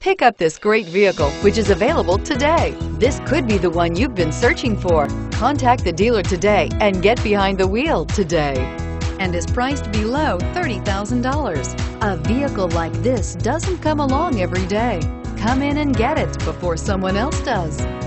Pick up this great vehicle, which is available today. This could be the one you've been searching for. Contact the dealer today and get behind the wheel today. And is priced below $30,000. A vehicle like this doesn't come along every day. Come in and get it before someone else does.